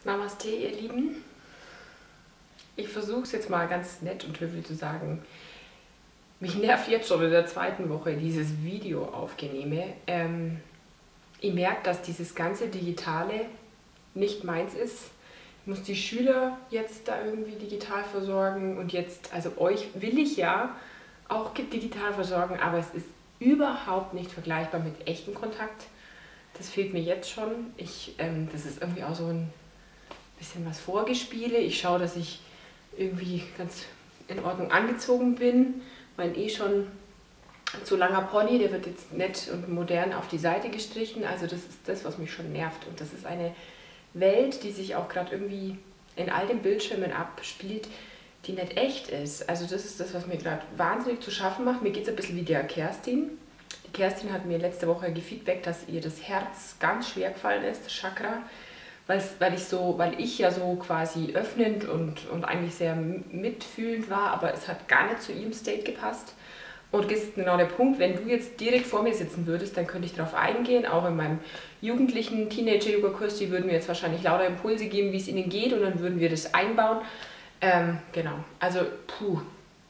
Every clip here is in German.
Namaste, ihr Lieben. Ich versuche es jetzt mal ganz nett und höflich zu sagen. Mich nervt jetzt schon in der zweiten Woche dieses Video aufgenehme. Ich merke, dass dieses ganze Digitale nicht meins ist. Ich muss die Schüler jetzt da irgendwie digital versorgen und jetzt, also euch will ich ja auch digital versorgen, aber es ist überhaupt nicht vergleichbar mit echtem Kontakt. Das fehlt mir jetzt schon. Das ist irgendwie auch so ein bisschen was Vorgespiele. Ich schaue, dass ich irgendwie ganz in Ordnung angezogen bin. Mein schon zu langer Pony, der wird jetzt nett und modern auf die Seite gestrichen. Also das ist das, was mich schon nervt. Und das ist eine Welt, die sich auch gerade irgendwie in all den Bildschirmen abspielt, die nicht echt ist. Also das ist das, was mir gerade wahnsinnig zu schaffen macht. Mir geht es ein bisschen wie der Kerstin. Die Kerstin hat mir letzte Woche gefeedbackt, dass ihr das Herz ganz schwer gefallen ist, das Chakra. Weil ich ja so quasi öffnend und eigentlich sehr mitfühlend war, aber es hat gar nicht zu ihrem State gepasst. Und das ist genau der Punkt, wenn du jetzt direkt vor mir sitzen würdest, dann könnte ich darauf eingehen, auch in meinem jugendlichen Teenager-Yoga-Kurs, die würden mir jetzt wahrscheinlich lauter Impulse geben, wie es ihnen geht, und dann würden wir das einbauen. Genau, also puh.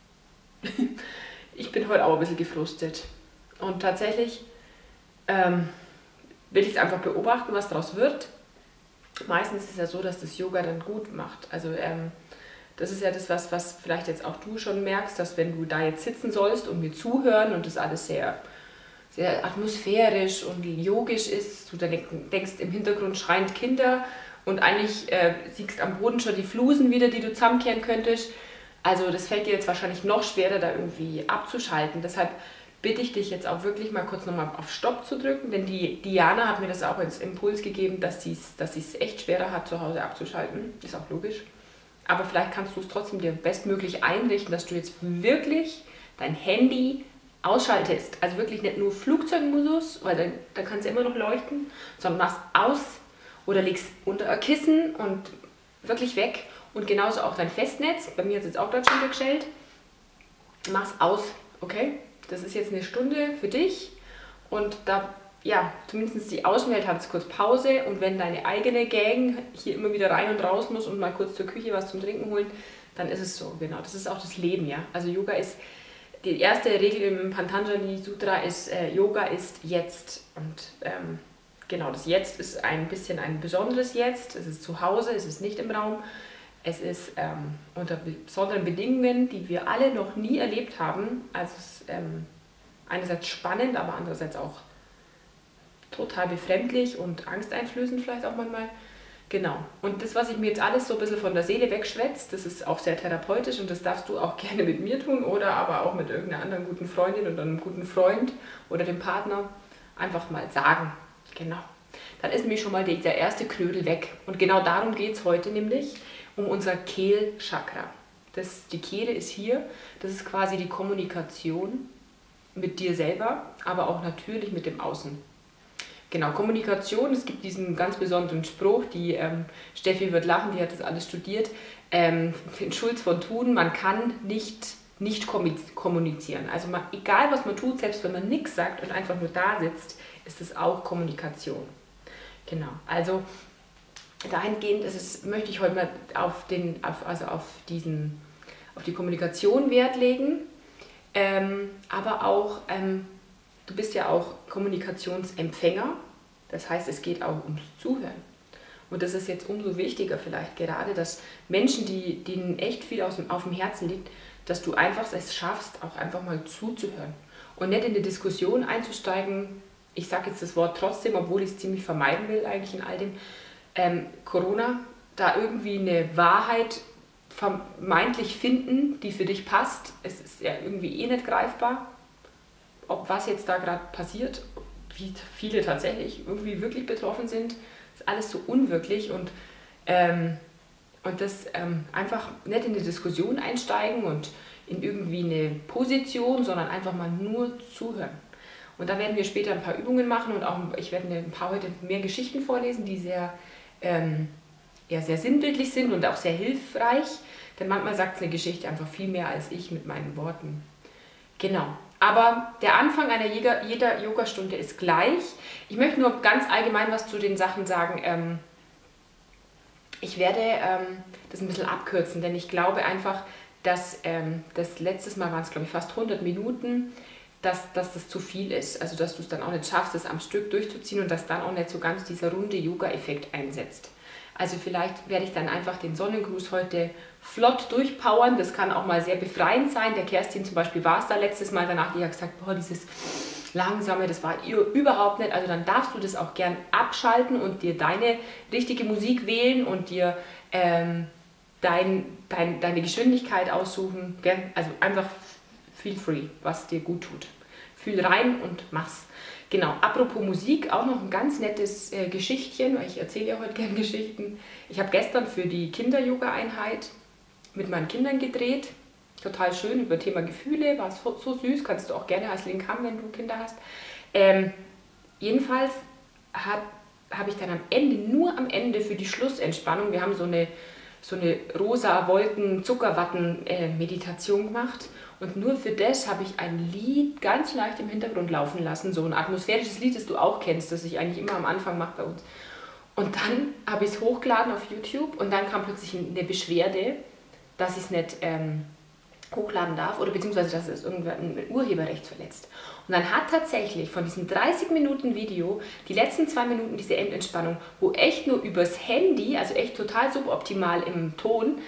Ich bin heute auch ein bisschen gefrustet. Und tatsächlich will ich es einfach beobachten, was daraus wird. Meistens ist es ja so, dass das Yoga dann gut macht. Also das ist ja das, was vielleicht jetzt auch du schon merkst, dass wenn du da jetzt sitzen sollst und mir zuhören und das alles sehr, sehr atmosphärisch und yogisch ist, du dann denkst, im Hintergrund schreiend Kinder und eigentlich siehst am Boden schon die Flusen wieder, die du zusammenkehren könntest. Also das fällt dir jetzt wahrscheinlich noch schwerer, da irgendwie abzuschalten. Deshalb bitte ich dich jetzt auch wirklich mal kurz nochmal auf Stopp zu drücken, denn die Diana hat mir das auch als Impuls gegeben, dass sie es echt schwerer hat, zu Hause abzuschalten. Ist auch logisch. Aber vielleicht kannst du es trotzdem dir bestmöglich einrichten, dass du jetzt wirklich dein Handy ausschaltest. Also wirklich nicht nur Flugzeugmodus, weil dann kann es ja immer noch leuchten, sondern machst aus oder legst unter ein Kissen und wirklich weg. Und genauso auch dein Festnetz. Bei mir hat es jetzt auch gerade schon gestellt. Mach's aus, okay? Das ist jetzt eine Stunde für dich und da, ja, zumindest die Außenwelt hat jetzt kurz Pause, und wenn deine eigene Gang hier immer wieder rein und raus muss und mal kurz zur Küche was zum Trinken holen, dann ist es so, genau. Das ist auch das Leben, ja. Also Yoga ist, die erste Regel im Patanjali Sutra ist, Yoga ist jetzt, und genau, das Jetzt ist ein bisschen ein besonderes Jetzt, es ist zu Hause, es ist nicht im Raum. Es ist unter besonderen Bedingungen, die wir alle noch nie erlebt haben. Also es ist einerseits spannend, aber andererseits auch total befremdlich und angsteinflößend vielleicht auch manchmal. Genau. Und das, was ich mir jetzt alles so ein bisschen von der Seele wegschwätzt, das ist auch sehr therapeutisch, und das darfst du auch gerne mit mir tun oder aber auch mit irgendeiner anderen guten Freundin oder einem guten Freund oder dem Partner einfach mal sagen. Genau. Dann ist nämlich schon mal der erste Knödel weg. Und genau darum geht es heute nämlich. Um unser Kehlchakra. Die Kehle ist hier, das ist quasi die Kommunikation mit dir selber, aber auch natürlich mit dem Außen. Genau, Kommunikation, es gibt diesen ganz besonderen Spruch, die Steffi wird lachen, die hat das alles studiert, den Schulz von Thun, man kann nicht kommunizieren. Also egal was man tut, selbst wenn man nichts sagt und einfach nur da sitzt, ist es auch Kommunikation. Genau, also dahingehend möchte ich heute mal auf die Kommunikation Wert legen, aber auch, du bist ja auch Kommunikationsempfänger, das heißt, es geht auch ums Zuhören. Und das ist jetzt umso wichtiger vielleicht gerade, dass Menschen, denen echt viel auf dem Herzen liegt, dass du einfach es schaffst, auch einfach mal zuzuhören und nicht in die Diskussion einzusteigen. Ich sage jetzt das Wort trotzdem, obwohl ich es ziemlich vermeiden will eigentlich in all dem. Corona, da irgendwie eine Wahrheit vermeintlich finden, die für dich passt. Es ist ja irgendwie nicht greifbar, ob was jetzt da gerade passiert, wie viele tatsächlich irgendwie wirklich betroffen sind, ist alles so unwirklich, und das einfach nicht in die Diskussion einsteigen und in irgendwie eine Position, sondern einfach mal nur zuhören. Und da werden wir später ein paar Übungen machen, und auch ich werde ein paar heute mehr Geschichten vorlesen, die sehr sinnbildlich sind und auch sehr hilfreich, denn manchmal sagt eine Geschichte einfach viel mehr als ich mit meinen Worten. Genau, aber der Anfang jeder Yogastunde ist gleich. Ich möchte nur ganz allgemein was zu den Sachen sagen, Ich werde das ein bisschen abkürzen, denn ich glaube einfach, dass das letztes Mal waren es, glaube ich, fast 100 Minuten, dass das zu viel ist. Also dass du es dann auch nicht schaffst, es am Stück durchzuziehen und dass dann auch nicht so ganz dieser runde Yoga-Effekt einsetzt. Also vielleicht werde ich dann einfach den Sonnengruß heute flott durchpowern. Das kann auch mal sehr befreiend sein. Der Kerstin zum Beispiel war es da letztes Mal danach, die hat gesagt, boah, dieses Langsame, das war ihr überhaupt nicht. Also dann darfst du das auch gern abschalten und dir deine richtige Musik wählen und dir deine Geschwindigkeit aussuchen. Gell? Also einfach feel free, was dir gut tut. Fühl rein und mach's. Genau, apropos Musik, auch noch ein ganz nettes Geschichtchen, weil ich erzähle ja heute gerne Geschichten. Ich habe gestern für die Kinder-Yoga-Einheit mit meinen Kindern gedreht. Total schön, über Thema Gefühle, war so süß, kannst du auch gerne als Link haben, wenn du Kinder hast. Jedenfalls habe ich dann nur am Ende für die Schlussentspannung, wir haben so eine rosa Wolken Zuckerwatten Meditation gemacht und nur für das habe ich ein Lied ganz leicht im Hintergrund laufen lassen, so ein atmosphärisches Lied, das du auch kennst, das ich eigentlich immer am Anfang mache bei uns. Und dann habe ich es hochgeladen auf YouTube und dann kam plötzlich eine Beschwerde, dass ich es nicht hochladen darf oder beziehungsweise dass es irgendein Urheberrecht verletzt. Und dann hat tatsächlich von diesem 30 Minuten Video die letzten 2 Minuten diese Endentspannung, wo echt nur übers Handy, also echt total suboptimal im Ton,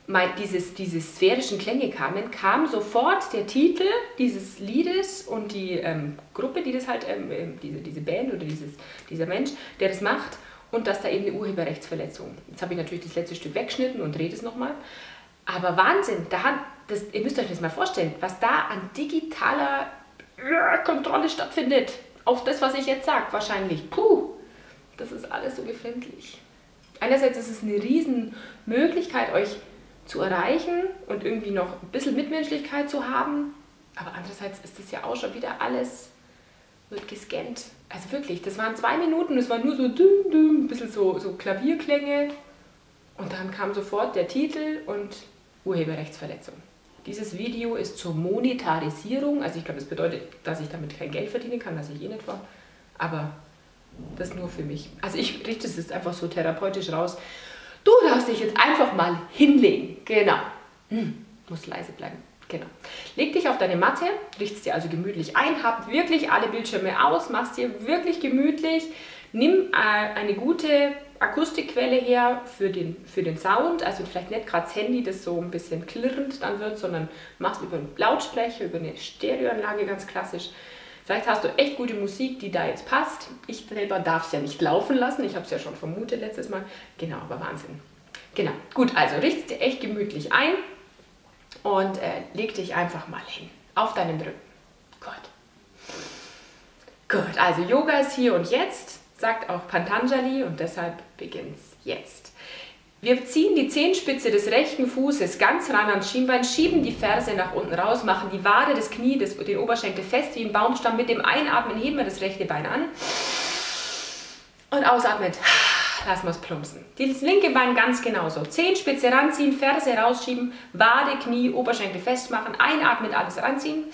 diese sphärischen Klänge kamen, kam sofort der Titel dieses Liedes und die Gruppe, die das halt, diese Band oder dieser Mensch, der das macht und dass da eben eine Urheberrechtsverletzung. Jetzt habe ich natürlich das letzte Stück weggeschnitten und drehe es nochmal. Aber Wahnsinn, ihr müsst euch das mal vorstellen, was da an digitaler Kontrolle stattfindet. Auf das, was ich jetzt sage, wahrscheinlich. Puh, das ist alles so befremdlich. Einerseits ist es eine riesen Möglichkeit, euch zu erreichen und irgendwie noch ein bisschen Mitmenschlichkeit zu haben. Aber andererseits ist das ja auch schon wieder alles, wird gescannt. Also wirklich, das waren 2 Minuten, das war nur so düm, düm, ein bisschen so Klavierklänge. Und dann kam sofort der Titel und Urheberrechtsverletzung. Dieses Video ist zur Monetarisierung, also ich glaube, das bedeutet, dass ich damit kein Geld verdienen kann, was ich eh nicht war, aber das nur für mich. Also ich richte es jetzt einfach so therapeutisch raus. Du darfst dich jetzt einfach mal hinlegen, genau. Muss leise bleiben, genau. Leg dich auf deine Matte, richtest dir also gemütlich ein, hab wirklich alle Bildschirme aus, machst dir wirklich gemütlich, nimm eine gute Akustikquelle her für den Sound, also vielleicht nicht gerade das Handy, das so ein bisschen klirrend dann wird, sondern machst über einen Lautsprecher, über eine Stereoanlage ganz klassisch. Vielleicht hast du echt gute Musik, die da jetzt passt. Ich selber darf es ja nicht laufen lassen, ich habe es ja schon vermutet letztes Mal. Genau, aber Wahnsinn. Genau, gut, also richtest dir echt gemütlich ein und leg dich einfach mal hin, auf deinen Rücken. Gut, also Yoga ist hier und jetzt. Sagt auch Patanjali und deshalb beginnt's jetzt. Wir ziehen die Zehenspitze des rechten Fußes ganz ran ans Schienbein, schieben die Ferse nach unten raus, machen die Wade, das Knie, den Oberschenkel fest wie ein Baumstamm. Mit dem Einatmen heben wir das rechte Bein an und ausatmen, lassen wir es plumpsen. Das linke Bein ganz genauso. Zehenspitze ranziehen, Ferse rausschieben, Wade, Knie, Oberschenkel festmachen, einatmen, alles ranziehen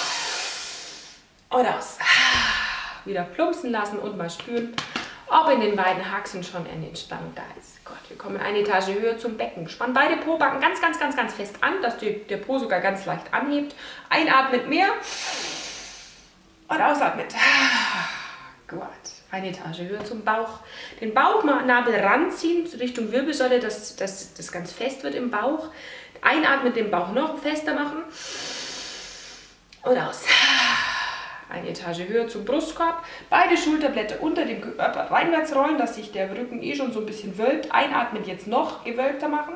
und aus. Wieder plumpsen lassen und mal spüren, ob in den beiden Haxen schon eine Entspannung da ist. Gott, wir kommen eine Etage höher zum Becken. Spann beide Pobacken ganz, ganz, ganz, ganz fest an, dass der Po sogar ganz leicht anhebt. Einatmet mehr und ausatmet. Gut, eine Etage höher zum Bauch. Den Bauchnabel ranziehen Richtung Wirbelsäule, dass das ganz fest wird im Bauch. Einatmet, den Bauch noch fester machen und aus. Eine Etage höher zum Brustkorb, beide Schulterblätter unter dem Körper reinwärts rollen, dass sich der Rücken eh schon so ein bisschen wölbt. Einatmen, jetzt noch gewölbter machen.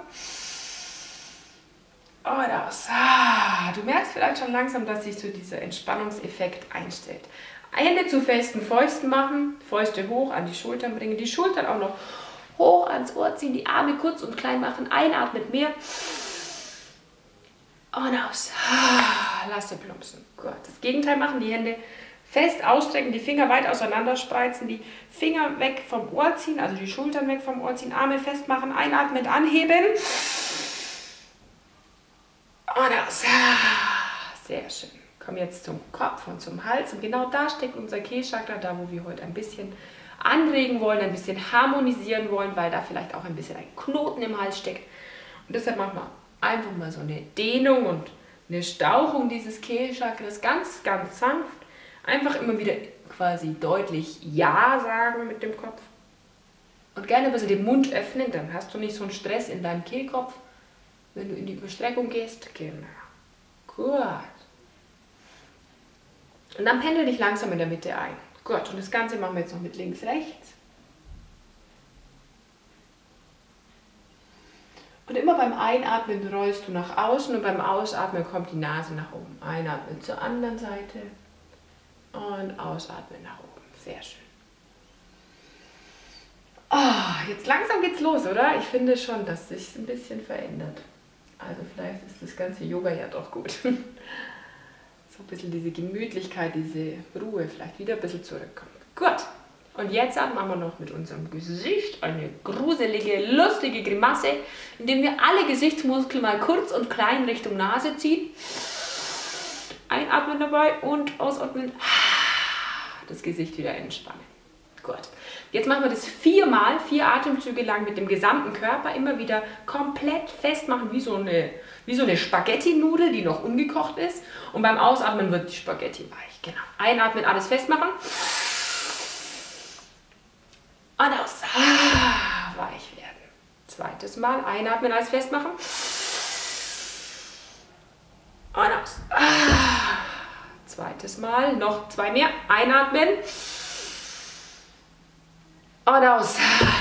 Und aus. Du merkst vielleicht schon langsam, dass sich so dieser Entspannungseffekt einstellt. Hände zu festen Fäusten machen, Fäuste hoch an die Schultern bringen, die Schultern auch noch hoch ans Ohr ziehen, die Arme kurz und klein machen. Einatmet mehr. Und aus. Lass dir plumpsen. Gut. Das Gegenteil machen, die Hände fest ausstrecken, die Finger weit auseinander spreizen, die Finger weg vom Ohr ziehen, also die Schultern weg vom Ohr ziehen, Arme festmachen, einatmen, anheben. Und aus. Sehr schön. Kommen jetzt zum Kopf und zum Hals. Und genau da steckt unser Kehlchakra, da wo wir heute ein bisschen anregen wollen, ein bisschen harmonisieren wollen, weil da vielleicht auch ein bisschen ein Knoten im Hals steckt. Und deshalb machen wir einfach mal so eine Dehnung und eine Stauchung dieses Kehlchakras ganz, ganz sanft. Einfach immer wieder quasi deutlich Ja sagen mit dem Kopf. Und gerne ein bisschen den Mund öffnen, dann hast du nicht so einen Stress in deinem Kehlkopf, wenn du in die Überstreckung gehst. Genau. Gut. Und dann pendel dich langsam in der Mitte ein. Gut, und das Ganze machen wir jetzt noch mit links, rechts. Und immer beim Einatmen rollst du nach außen und beim Ausatmen kommt die Nase nach oben. Einatmen zur anderen Seite und ausatmen nach oben. Sehr schön. Oh, jetzt langsam geht's los, oder? Ich finde schon, dass sich ein bisschen verändert. Also vielleicht ist das ganze Yoga ja doch gut. So ein bisschen diese Gemütlichkeit, diese Ruhe vielleicht wieder ein bisschen zurückkommt. Gut. Und jetzt machen wir noch mit unserem Gesicht eine gruselige, lustige Grimasse, indem wir alle Gesichtsmuskeln mal kurz und klein Richtung Nase ziehen. Einatmen dabei und ausatmen. Das Gesicht wieder entspannen. Gut. Jetzt machen wir das 4 Atemzüge lang mit dem gesamten Körper immer wieder komplett festmachen, wie so eine Spaghetti-Nudel, die noch ungekocht ist. Und beim Ausatmen wird die Spaghetti weich. Genau. Einatmen, alles festmachen. Und aus. Weich werden. Zweites Mal. Einatmen, alles festmachen. Und aus. Zweites Mal. Noch 2 mehr. Einatmen. Und aus.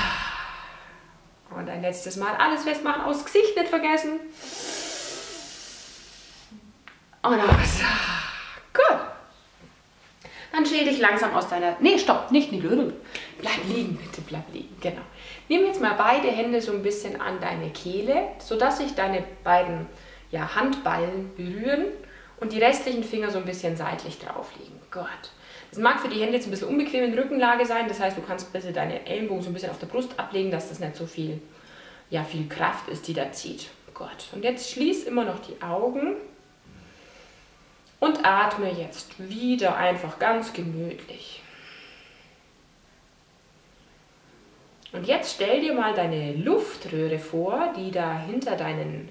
Und ein letztes Mal. Alles festmachen. Aus. Gesicht nicht vergessen. Und aus. Gut. Dann steh dich langsam aus deiner... Nee, stopp, nicht in die Löhne. Bleib liegen, bitte, bleib liegen. Genau. Nimm jetzt mal beide Hände so ein bisschen an deine Kehle, sodass sich deine beiden Handballen berühren und die restlichen Finger so ein bisschen seitlich drauf liegen. Gut. Das mag für die Hände jetzt ein bisschen unbequem in Rückenlage sein, das heißt, du kannst ein bisschen deine Ellenbogen so ein bisschen auf der Brust ablegen, dass das nicht so viel Kraft ist, die da zieht. Gut. Und jetzt schließ immer noch die Augen. Und atme jetzt wieder einfach ganz gemütlich. Und jetzt stell dir mal deine Luftröhre vor, die da hinter deinen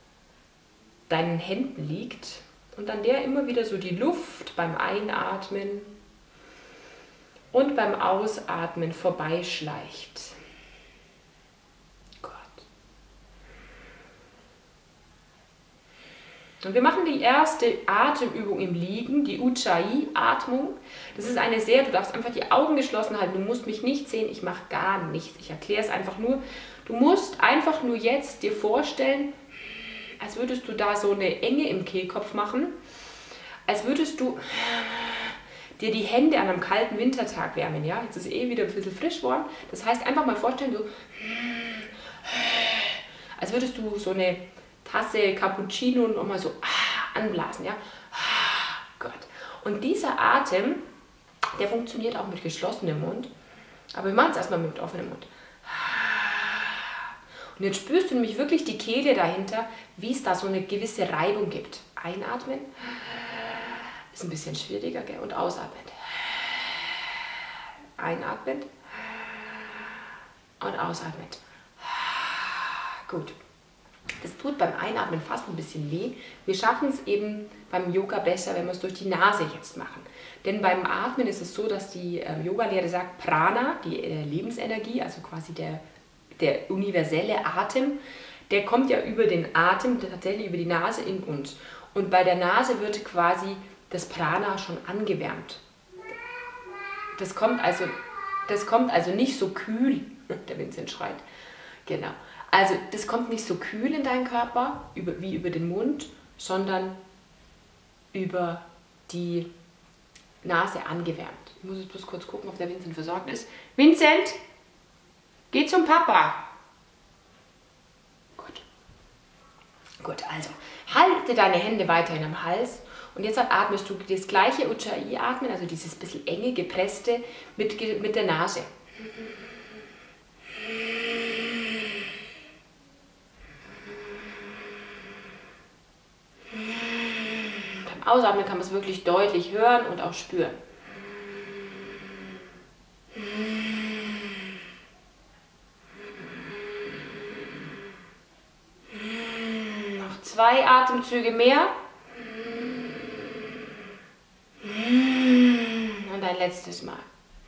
Händen liegt. Und an der immer wieder so die Luft beim Einatmen und beim Ausatmen vorbeischleicht. Und wir machen die erste Atemübung im Liegen, die Ujjayi-Atmung. Das ist eine du darfst einfach die Augen geschlossen halten, du musst mich nicht sehen, ich mache gar nichts. Ich erkläre es einfach nur. Du musst einfach nur jetzt dir vorstellen, als würdest du da so eine Enge im Kehlkopf machen, als würdest du dir die Hände an einem kalten Wintertag wärmen. Ja? Jetzt ist wieder ein bisschen frisch geworden. Das heißt, einfach mal vorstellen, als würdest du so eine Tasse Cappuccino nochmal so anblasen, ja. Gut. Und dieser Atem, der funktioniert auch mit geschlossenem Mund, aber wir machen es erstmal mit offenem Mund. Und jetzt spürst du nämlich wirklich die Kehle dahinter, wie es da so eine gewisse Reibung gibt. Einatmen, ist ein bisschen schwieriger, gell? Und ausatmen. Einatmen und ausatmen. Gut. Das tut beim Einatmen fast ein bisschen weh. Wir schaffen es eben beim Yoga besser, wenn wir es durch die Nase jetzt machen. Denn beim Atmen ist es so, dass die Yoga-Lehre sagt, Prana, die Lebensenergie, also quasi der universelle Atem, der kommt ja über den Atem, tatsächlich über die Nase in uns. Und bei der Nase wird quasi das Prana schon angewärmt. Das kommt also nicht so kühl, der Vincent schreit, genau. Also das kommt nicht so kühl in deinen Körper, wie über den Mund, sondern über die Nase angewärmt. Ich muss jetzt bloß kurz gucken, ob der Vincent versorgt ist. Vincent, geh zum Papa. Gut. Gut, also halte deine Hände weiterhin am Hals und jetzt atmest du das gleiche Ujjayi-Atmen, also dieses bisschen enge, gepresste mit der Nase. Ausatmen kann man es wirklich deutlich hören und auch spüren. 2 Atemzüge mehr. Und ein letztes Mal.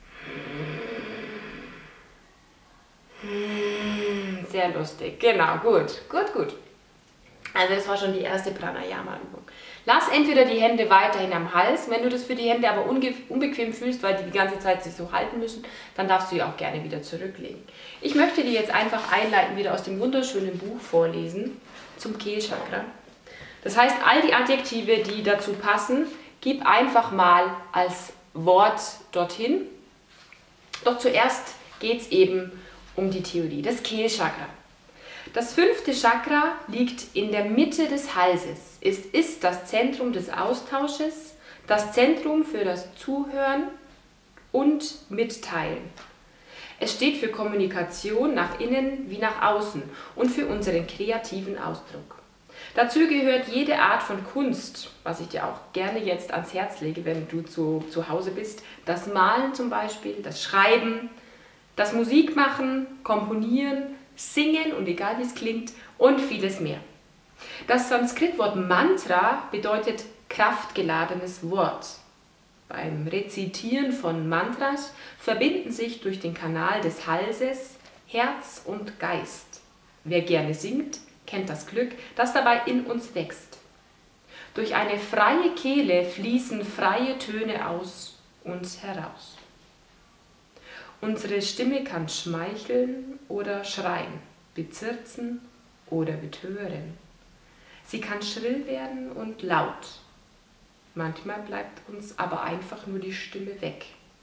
Sehr lustig. Genau, gut. Also das war schon die erste Pranayama-Übung. Lass entweder die Hände weiterhin am Hals. Wenn du das für die Hände aber unbequem fühlst, weil die ganze Zeit sich so halten müssen, dann darfst du die auch gerne wieder zurücklegen. Ich möchte dir jetzt einfach einleiten, wieder aus dem wunderschönen Buch vorlesen zum Kehlchakra. Das heißt, all die Adjektive, die dazu passen, gib einfach mal als Wort dorthin. Doch zuerst geht es eben um die Theorie, das Kehlchakra. Das 5. Chakra liegt in der Mitte des Halses. Es ist das Zentrum des Austausches, das Zentrum für das Zuhören und Mitteilen. Es steht für Kommunikation nach innen wie nach außen und für unseren kreativen Ausdruck. Dazu gehört jede Art von Kunst, was ich dir auch gerne jetzt ans Herz lege, wenn du zu Hause bist. Das Malen zum Beispiel, das Schreiben, das Musikmachen, Komponieren, Singen und egal wie es klingt und vieles mehr. Das Sanskritwort Mantra bedeutet kraftgeladenes Wort. Beim Rezitieren von Mantras verbinden sich durch den Kanal des Halses Herz und Geist. Wer gerne singt, kennt das Glück, das dabei in uns wächst. Durch eine freie Kehle fließen freie Töne aus uns heraus. Unsere Stimme kann schmeicheln oder schreien, bezirzen oder betören. Sie kann schrill werden und laut. Manchmal bleibt uns aber einfach nur die Stimme weg.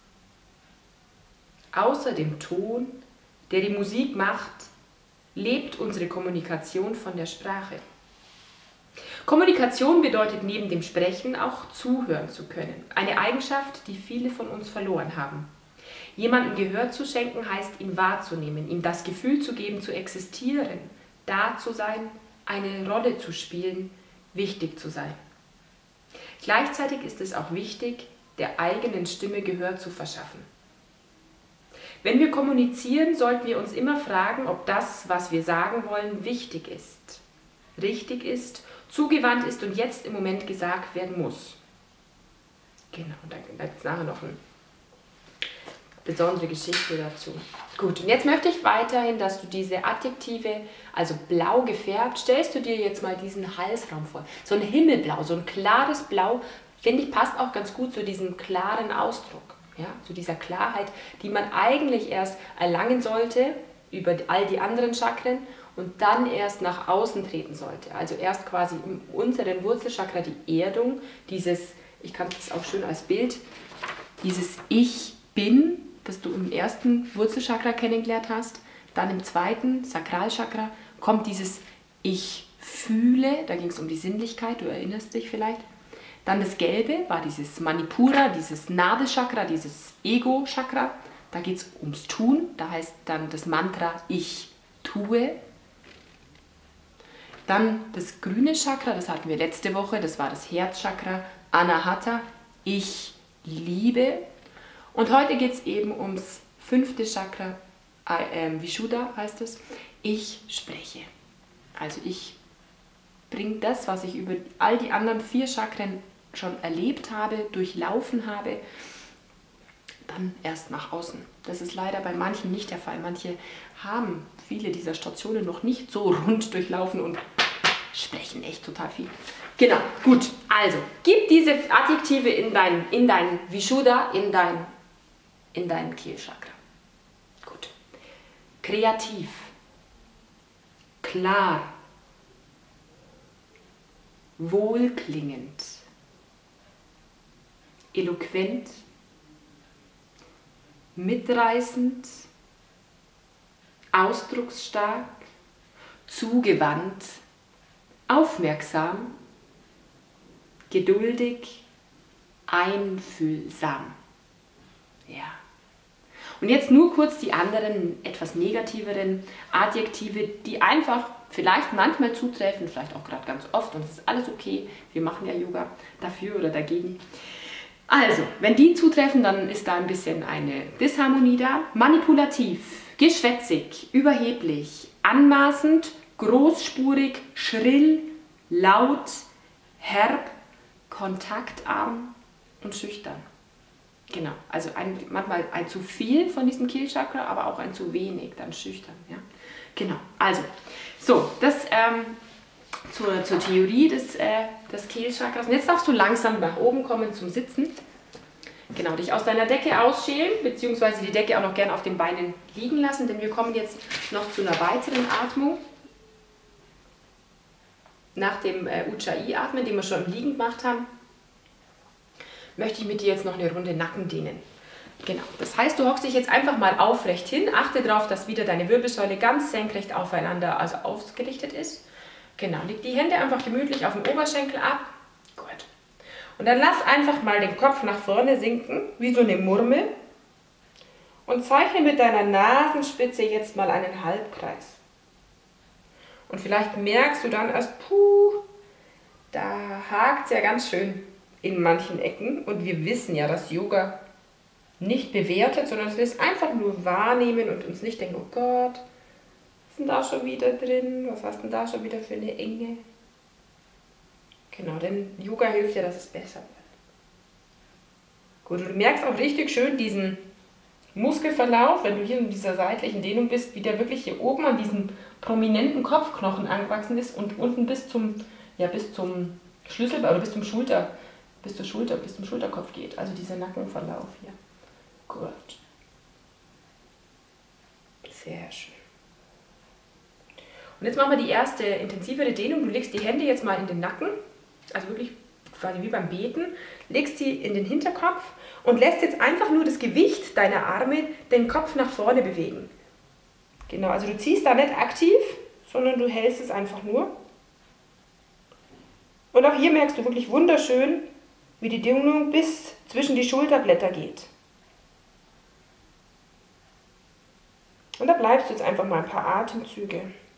Außer dem Ton, der die Musik macht, lebt unsere Kommunikation von der Sprache. Kommunikation bedeutet neben dem Sprechen auch zuhören zu können. Eine Eigenschaft, die viele von uns verloren haben. Jemandem Gehör zu schenken heißt, ihn wahrzunehmen, ihm das Gefühl zu geben, zu existieren, da zu sein, eine Rolle zu spielen, wichtig zu sein. Gleichzeitig ist es auch wichtig, der eigenen Stimme Gehör zu verschaffen. Wenn wir kommunizieren, sollten wir uns immer fragen, ob das, was wir sagen wollen, wichtig ist, richtig ist, zugewandt ist und jetzt im Moment gesagt werden muss. Genau, und da gibt es nachher noch eine besondere Geschichte dazu. Gut, und jetzt möchte ich weiterhin, dass du diese Adjektive, also blau gefärbt, stellst du dir jetzt mal diesen Halsraum vor. So ein Himmelblau, so ein klares Blau, finde ich, passt auch ganz gut zu diesem klaren Ausdruck. Ja, zu dieser Klarheit, die man eigentlich erst erlangen sollte über all die anderen Chakren und dann erst nach außen treten sollte. Also erst quasi in unseren Wurzelchakra die Erdung, dieses, ich kann das auch schön als Bild, dieses Ich Bin, das du im ersten Wurzelchakra kennengelernt hast, dann im zweiten Sakralchakra kommt dieses Ich fühle, da ging es um die Sinnlichkeit, du erinnerst dich vielleicht. Dann das Gelbe war dieses Manipura, dieses Nabelchakra, dieses Ego-Chakra. Da geht es ums Tun, da heißt dann das Mantra Ich tue. Dann das grüne Chakra, das hatten wir letzte Woche, das war das Herzchakra, Anahata, Ich liebe. Und heute geht es eben ums 5. Chakra, Vishuddha heißt es, ich spreche. Also ich bringe das, was ich über all die anderen 4 Chakren schon erlebt habe, durchlaufen habe, dann erst nach außen. Das ist leider bei manchen nicht der Fall. Manche haben viele dieser Stationen noch nicht so rund durchlaufen und sprechen echt total viel. Genau, gut. Also, gib diese Adjektive in dein Vishuddha, in dein Kehlchakra. Gut. Kreativ. Klar. Wohlklingend. Eloquent. Mitreißend. Ausdrucksstark. Zugewandt. Aufmerksam. Geduldig. Einfühlsam. Ja. Und jetzt nur kurz die anderen, etwas negativeren Adjektive, die einfach vielleicht manchmal zutreffen, vielleicht auch gerade ganz oft, und es ist alles okay. Wir machen ja Yoga dafür oder dagegen. Also, wenn die zutreffen, dann ist da ein bisschen eine Disharmonie da. Manipulativ, geschwätzig, überheblich, anmaßend, großspurig, schrill, laut, herb, kontaktarm und schüchtern. Genau, also manchmal ein zu viel von diesem Kehlchakra, aber auch ein zu wenig, dann schüchtern. Ja? Genau, also, so, das zur Theorie des Kehlchakras. Und jetzt darfst du langsam nach oben kommen zum Sitzen. Genau, dich aus deiner Decke ausschälen, beziehungsweise die Decke auch noch gerne auf den Beinen liegen lassen, denn wir kommen jetzt noch zu einer weiteren Atmung. Nach dem Ujjayi-Atmen, den wir schon im Liegen gemacht haben, möchte ich mit dir jetzt noch eine Runde Nacken dehnen. Genau, das heißt, du hockst dich jetzt einfach mal aufrecht hin, achte darauf, dass wieder deine Wirbelsäule ganz senkrecht aufeinander, also ausgerichtet ist. Genau, leg die Hände einfach gemütlich auf den Oberschenkel ab. Gut. Und dann lass einfach mal den Kopf nach vorne sinken, wie so eine Murmel. Und zeichne mit deiner Nasenspitze jetzt mal einen Halbkreis. Und vielleicht merkst du dann erst, da hakt es ja ganz schön in manchen Ecken. Und wir wissen ja, dass Yoga nicht bewertet, sondern dass wir es einfach nur wahrnehmen und uns nicht denken, oh Gott, was ist denn da schon wieder drin? Was hast denn da schon wieder für eine Enge? Genau, denn Yoga hilft ja, dass es besser wird. Gut, und du merkst auch richtig schön diesen Muskelverlauf, wenn du hier in dieser seitlichen Dehnung bist, wie der wirklich hier oben an diesem prominenten Kopfknochen angewachsen ist und unten bis zum Schlüsselbein oder bis zum Schulterkopf geht. Also dieser Nackenverlauf hier. Gut. Sehr schön. Und jetzt machen wir die erste intensivere Dehnung. Du legst die Hände jetzt mal in den Nacken, also wirklich quasi wie beim Beten, legst sie in den Hinterkopf und lässt jetzt einfach nur das Gewicht deiner Arme den Kopf nach vorne bewegen. Genau, also du ziehst da nicht aktiv, sondern du hältst es einfach nur. Und auch hier merkst du wirklich wunderschön, wie die Dehnung bis zwischen die Schulterblätter geht. Und da bleibst du jetzt einfach mal ein paar Atemzüge.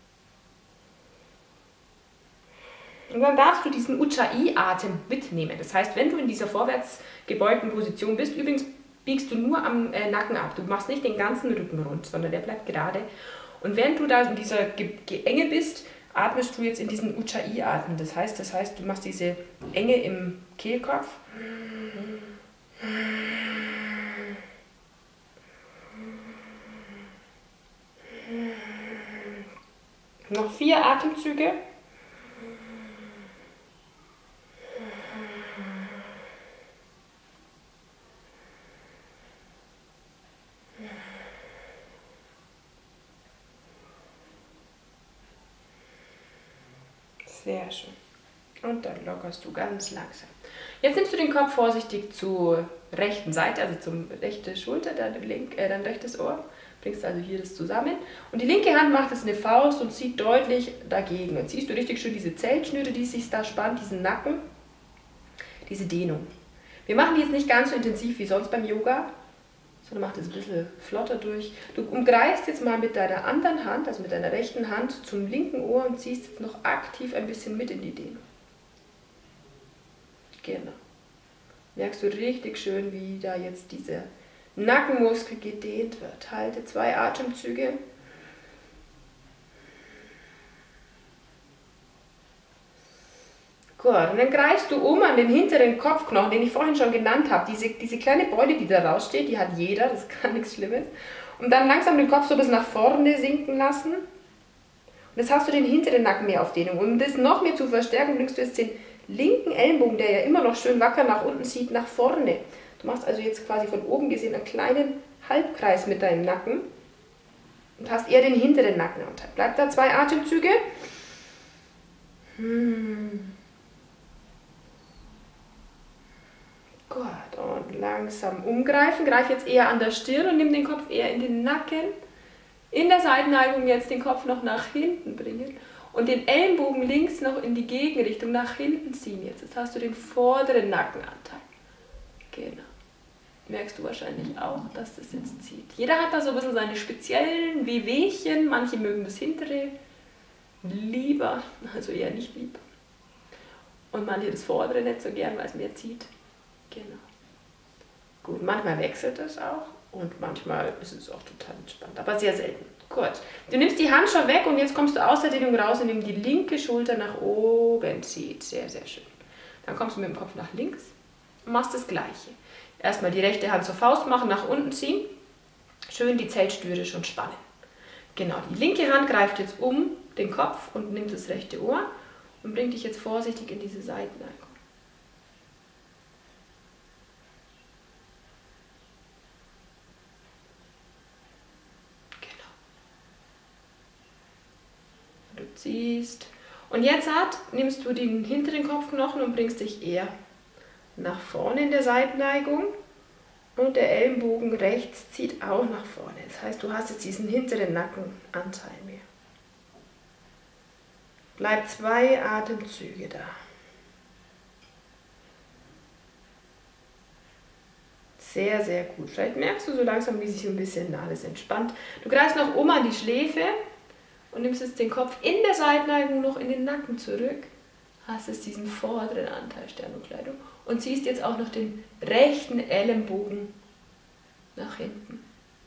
Und dann darfst du diesen Ujjayi-Atem mitnehmen. Das heißt, wenn du in dieser vorwärts gebeugten Position bist, übrigens biegst du nur am Nacken ab. Du machst nicht den ganzen Rücken rund, sondern der bleibt gerade. Und wenn du da in dieser Enge bist, atmest du jetzt in diesen Ujjayi-Atmen. Das heißt, du machst diese Enge im Kehlkopf. Noch 4 Atemzüge. Sehr schön. Und dann lockerst du ganz langsam. Jetzt nimmst du den Kopf vorsichtig zur rechten Seite, also zum rechte Schulter, dann rechtes Ohr. Bringst also hier das zusammen. Und die linke Hand macht jetzt eine Faust und zieht deutlich dagegen. Und siehst du richtig schön diese Zellschnüre, die sich da spannt, diesen Nacken, diese Dehnung. Wir machen die jetzt nicht ganz so intensiv wie sonst beim Yoga, sondern mach das ein bisschen flotter durch. Du umgreifst jetzt mal mit deiner anderen Hand, also mit deiner rechten Hand, zum linken Ohr und ziehst jetzt noch aktiv ein bisschen mit in die Dehnung. Genau. Merkst du richtig schön, wie da jetzt dieser Nackenmuskel gedehnt wird. Halte 2 Atemzüge. Gut, und dann greifst du um an den hinteren Kopfknochen, den ich vorhin schon genannt habe. Diese kleine Beule, die da raussteht, die hat jeder, das ist gar nichts Schlimmes. Und dann langsam den Kopf so bis nach vorne sinken lassen. Und jetzt hast du den hinteren Nacken mehr auf Dehnung. Und um das noch mehr zu verstärken, bringst du jetzt den linken Ellenbogen, der ja immer noch schön wacker nach unten zieht, nach vorne. Du machst also jetzt quasi von oben gesehen einen kleinen Halbkreis mit deinem Nacken und hast eher den hinteren Nackenanteil. Bleib da 2 Atemzüge. Gut, und langsam umgreifen. Greif jetzt eher an der Stirn und nimm den Kopf eher in den Nacken. In der Seitenneigung jetzt den Kopf noch nach hinten bringen und den Ellenbogen links noch in die Gegenrichtung nach hinten ziehen. Jetzt hast du den vorderen Nackenanteil. Genau. Merkst du wahrscheinlich auch, dass das jetzt zieht. Jeder hat da so ein bisschen seine speziellen Wehwehchen. Manche mögen das hintere lieber, also eher nicht lieb. Und manche das vordere nicht so gern, weil es mehr zieht. Genau. Gut, manchmal wechselt das auch und manchmal ist es auch total entspannt, aber sehr selten. Gut. Du nimmst die Hand schon weg und jetzt kommst du aus der Dehnung raus, indem die linke Schulter nach oben zieht. Sehr, sehr schön. Dann kommst du mit dem Kopf nach links und machst das Gleiche. Erstmal die rechte Hand zur Faust machen, nach unten ziehen. Schön die Zeltstüre schon spannen. Genau, die linke Hand greift jetzt um den Kopf und nimmt das rechte Ohr und bringt dich jetzt vorsichtig in diese Seitenneigung. Genau. Du ziehst. Und jetzt nimmst du den hinteren Kopfknochen und bringst dich eher nach vorne in der Seitenneigung. Und der Ellenbogen rechts zieht auch nach vorne. Das heißt, du hast jetzt diesen hinteren Nackenanteil mehr. Bleib 2 Atemzüge da. Sehr, sehr gut. Vielleicht merkst du so langsam, wie sich so ein bisschen alles entspannt. Du greifst noch an die Schläfe und nimmst jetzt den Kopf in der Seitenneigung noch in den Nacken zurück. Hast jetzt diesen vorderen Anteil Sternukleidung und ziehst jetzt auch noch den rechten Ellenbogen nach hinten.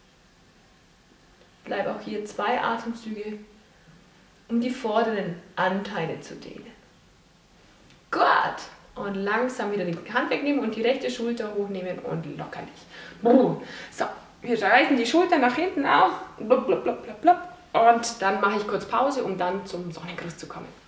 Bleib auch hier 2 Atemzüge, um die vorderen Anteile zu dehnen. Gut. Und langsam wieder die Hand wegnehmen und die rechte Schulter hochnehmen und lockerlich. So, wir reißen die Schulter nach hinten auf. Blub, blub, blub, blub, blub. Und dann mache ich kurz Pause, um dann zum Sonnengruß zu kommen.